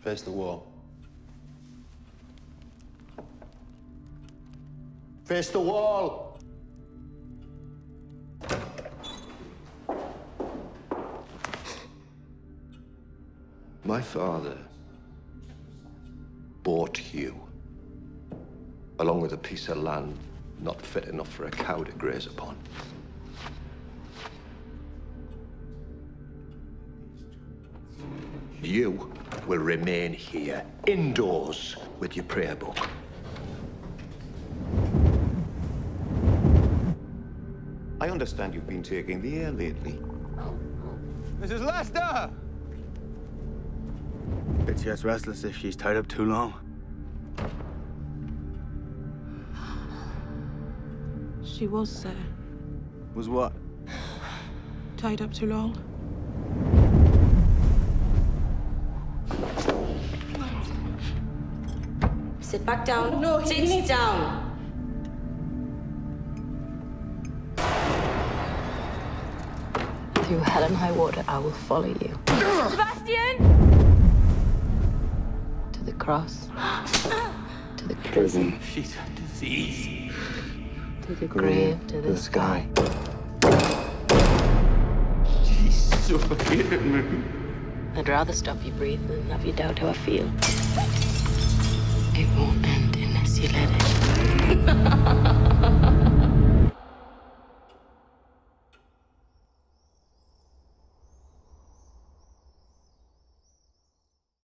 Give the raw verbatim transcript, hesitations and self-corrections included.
Face the wall. Face the wall! My father bought you, along with a piece of land not fit enough for a cow to graze upon. You will remain here, indoors, with your prayer book. I understand you've been taking the air lately. Missus Lester! Bitch gets restless if she's tied up too long. She was, sir. Was what? Tied up too long. Sit back down. No, he Sit needs down. Through hell and high water, I will follow you. Sebastian! To the cross. To the prison. She's a disease. To the grave. To the sky. Jesus, forgive me. I'd rather stop you breathe than have you doubt how I feel. It won't end unless you let it.